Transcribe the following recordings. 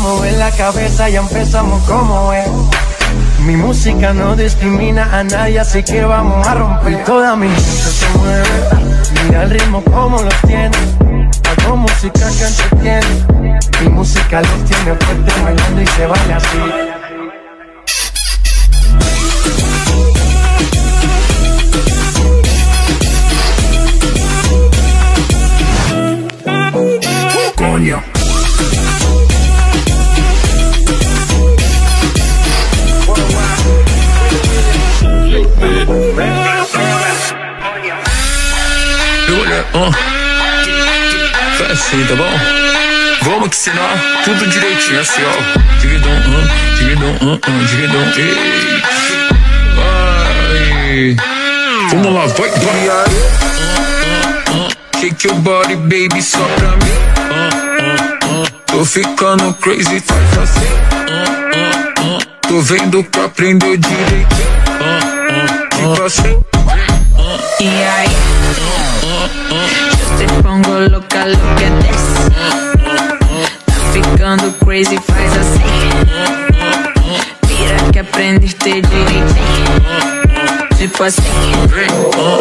mover la cabeza, ya empezamos como es. Mi música no discrimina a nadie, así que vamos a romper. Toda mi gente se mueve, mira el ritmo como los tiene. Hago música que entretiene, mi música los tiene fuerte bailando y se baila así. Coño. Assim, tá bom? Vamos que ensinar tudo direitinho, assim, ó. Dividão, dividão, ei. Vai. Vamos lá, vai. Shake your body, baby, só pra mim. Tô ficando crazy, faz assim. Tô vendo pra aprender direitinho. Tipo assim. E aí? Te pongo louca, look at this. Tá ficando crazy, faz assim. Vira que aprende ter direitinho. Tipo assim. Rebola,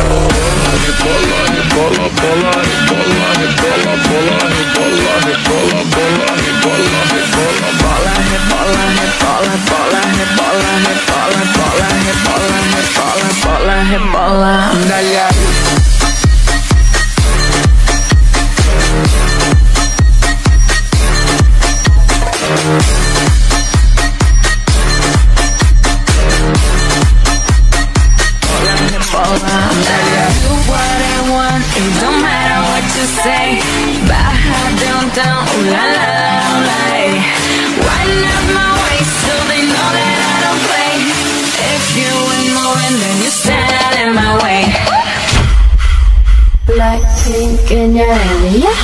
rebola, bola, rebola, rebola, bola, rebola, rebola, bola, rebola, rebola, bola, rebola, rebola, bola, rebola, rebola, bola, rebola, rebola, bola, rebola. Dale aí. Do what I want, it don't matter what you say. Baja down, ooh la la la. Wind up my waist so they know that I don't play. If you ain't moving, then you stand in my way. Blackpink in your area.